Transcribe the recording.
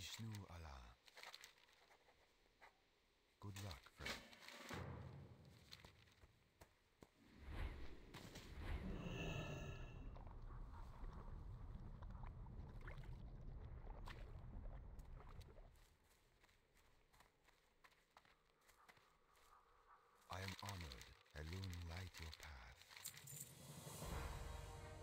Ishnu Allah. Good luck, friend. I am honored. Elun light your path.